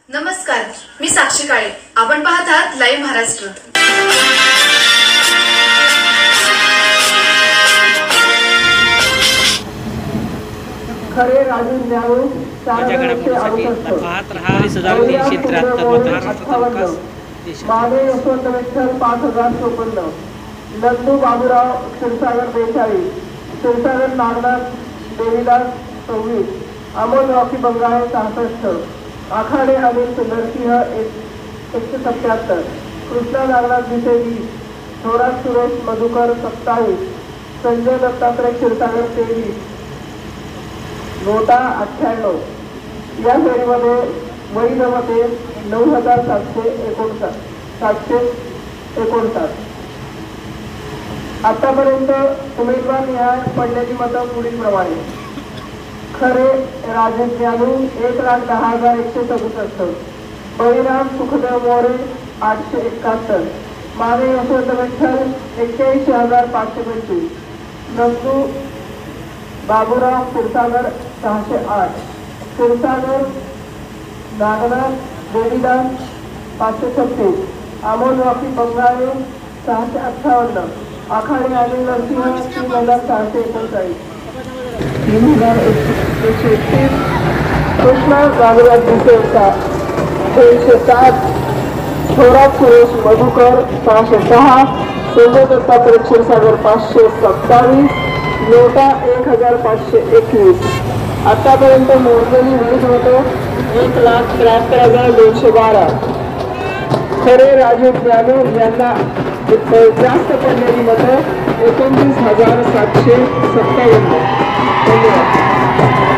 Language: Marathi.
नमस्कार, मी साक्षी काळे. आपण पाहत आहात लाईव्ह महाराष्ट्र. खरे राजू न्याऊ पाहत रहा 20,373 महाराष्ट्राचा विकास माने यशवंत विठ्ठल 5,054, नंदू बाबूराव क्षीरसागर देसाई, क्षीरसागर नागनाथ देवीदास 26, अमोल रॉकी बंगाळे 66, आखाडे अनिल सुंदरसिंह 177, कृष्णा नागनाथ भिसे 20, थोरात सुरेश मधुकर 27, संजय दत्तात्रय क्षीरसागर 23, नोटा 98. या फेरीमध्ये वैध मते 9,759. आतापर्यंत उमेदवार निहाय पडलेली मतं पुढील प्रमाणे: खरे राजे ज्ञानू 1,10,167, बळीराम सुखदेव मोरे 871, माने यशवंत विठ्ठल 81,525, नंदू बाबूराव क्षीरसागर 608, क्षीरसागर नागनाथ देवीदास 536, अमोल रॉकी बंगाळे 658, आखाडे अनिल नरसिंह 3,639, 3,131, कृष्णा नागनाथ भिसे 307, थोरात सुरेश मधुकर 606, संजय दत्तात्रय क्षीरसागर 527, नोटा 1,521. आतापर्यंत मोजलेली विविध मतं 1,73,212. खरे राजू ज्ञानू यांना जास्त पडलेली मतं 29,757. धन्यवाद.